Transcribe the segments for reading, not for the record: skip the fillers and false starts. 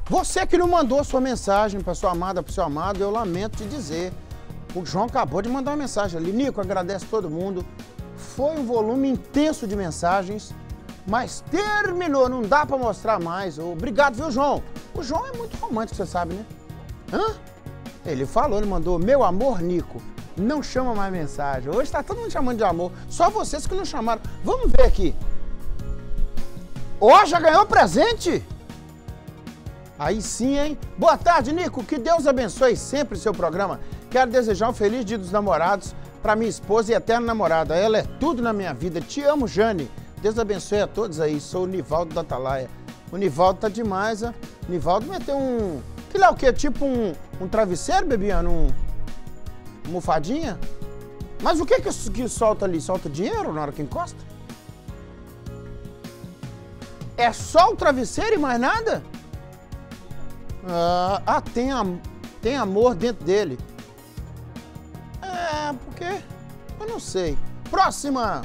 Você que não mandou sua mensagem para sua amada, para o seu amado, eu lamento te dizer. O João acabou de mandar uma mensagem ali. Nico, agradece todo mundo. Foi um volume intenso de mensagens, mas terminou, não dá para mostrar mais. Obrigado, viu, João? O João é muito romântico, você sabe, né? Hã? Ele falou, ele mandou, meu amor, Nico, não chama mais mensagem. Hoje tá todo mundo chamando de amor, só vocês que não chamaram. Vamos ver aqui. Ó, já ganhou presente? Aí sim, hein? Boa tarde, Nico. Que Deus abençoe sempre o seu programa. Quero desejar um feliz Dia dos Namorados para minha esposa e eterna namorada. Ela é tudo na minha vida. Te amo, Jane. Deus abençoe a todos aí. Sou o Nivaldo da Atalaia. O Nivaldo tá demais, ó. O Nivaldo vai ter um... Que lá o quê? Tipo um travesseiro, Bebiano? Uma almofadinha? Mas o que solta ali? Solta dinheiro na hora que encosta? É só o travesseiro e mais nada? Tem amor dentro dele. É, porque... Eu não sei. Próxima!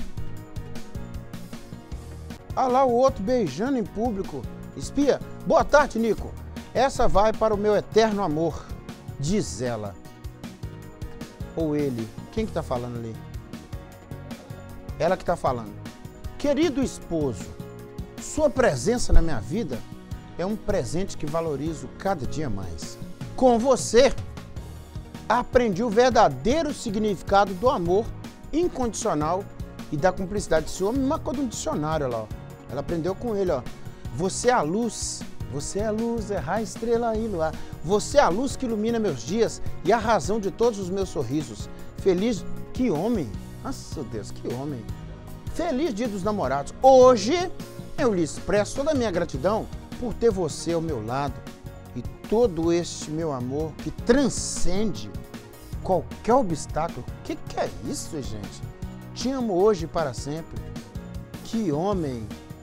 Ah lá o outro beijando em público. Espia. Boa tarde, Nico. Essa vai para o meu eterno amor, diz ela. Ou ele. Quem que tá falando ali? Ela que tá falando. Querido esposo, sua presença na minha vida é um presente que valorizo cada dia mais. Com você, aprendi o verdadeiro significado do amor incondicional e da cumplicidade. Esse homem me marcou de um dicionário lá, ó. Ela aprendeu com ele, ó. Você é a luz, é raio, estrela e luar. Você é a luz que ilumina meus dias e a razão de todos os meus sorrisos. Feliz... Que homem! Nossa, Deus, que homem! Feliz Dia dos Namorados. Hoje eu lhe expresso toda a minha gratidão por ter você ao meu lado e todo este meu amor que transcende qualquer obstáculo. Que é isso, gente? Te amo hoje e para sempre. Que homem!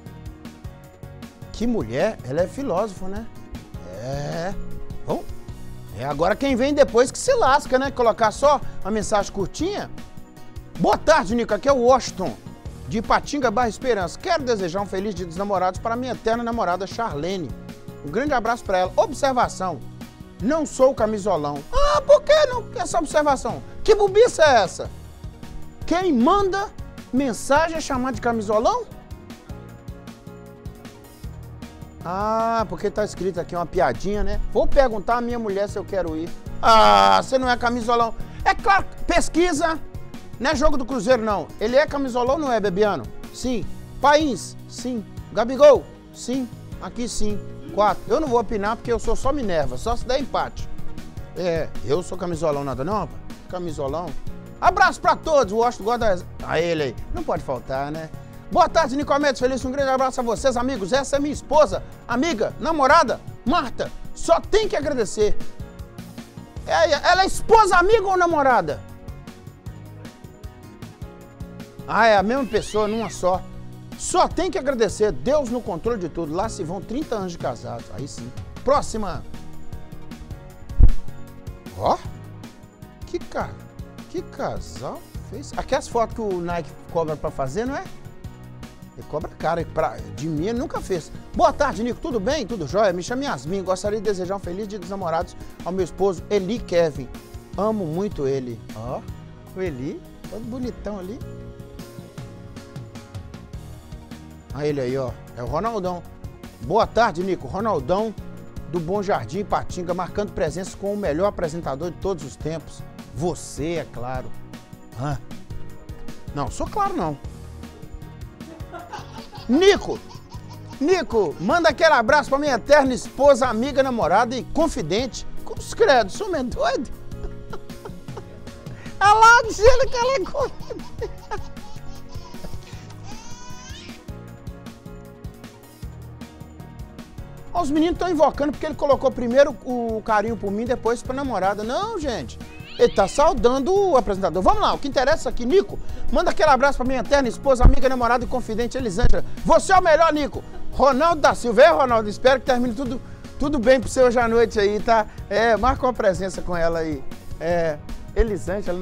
Que mulher! Ela é filósofo, né? É. Bom, agora quem vem depois que se lasca, né? Colocar só uma mensagem curtinha. Boa tarde, Nico. Aqui é o Washington, de Ipatinga, Barra Esperança. Quero desejar um feliz Dia dos Namorados para minha eterna namorada Charlene. Um grande abraço para ela. Observação. Não sou camisolão. Ah, por que não? Essa observação. Que bobiça é essa? Quem manda mensagem é chamar de camisolão? Ah, porque tá escrito aqui uma piadinha, né? Vou perguntar à minha mulher se eu quero ir. Ah, você não é camisolão. É claro, pesquisa. Não é jogo do Cruzeiro, não. Ele é camisolão ou não é, Bebiano? Sim. País? Sim. Gabigol? Sim. Aqui sim. 4. Eu não vou opinar porque eu sou só Minerva, só se der empate. É, eu sou camisolão nada não, rapaz? Camisolão. Abraço pra todos, o Washington gosta a ele aí. Não pode faltar, né? Boa tarde, Nicomedes Feliz, um grande abraço a vocês, amigos. Essa é minha esposa, amiga, namorada, Marta. Só tem que agradecer. Ela é esposa, amiga ou namorada? Ah, é a mesma pessoa, numa só. Só tem que agradecer. Deus no controle de tudo. Lá se vão 30 anos de casados. Aí sim. Próxima. Ó. Que casal fez. Aqui as fotos que o Nike cobra pra fazer, não é? Ele cobra cara. De mim ele nunca fez. Boa tarde, Nico. Tudo bem? Tudo jóia? Me chamo Yasmin. Gostaria de desejar um feliz Dia dos Namorados ao meu esposo Eli Kevin. Amo muito ele. Ó. O Eli. Todo bonitão ali. Olha ele aí, ó. É o Ronaldão. Boa tarde, Nico. Ronaldão do Bom Jardim, Ipatinga, marcando presença com o melhor apresentador de todos os tempos. Você, é claro. Hã? Não, sou claro não. Nico, manda aquele abraço pra minha eterna esposa, amiga, namorada e confidente. Cruz credo, sou meio doido. Olha lá, dizendo que ela é confidente. Os meninos estão invocando porque ele colocou primeiro o carinho por mim, depois pra namorada. Não, gente. Ele tá saudando o apresentador. Vamos lá, o que interessa aqui, Nico. Manda aquele abraço pra minha eterna esposa, amiga, namorada e confidente, Elisângela. Você é o melhor, Nico. Ronaldo da Silva. É, Ronaldo, espero que termine tudo bem pro seu hoje à noite aí, tá? É, marca uma presença com ela aí. É, Elisângela.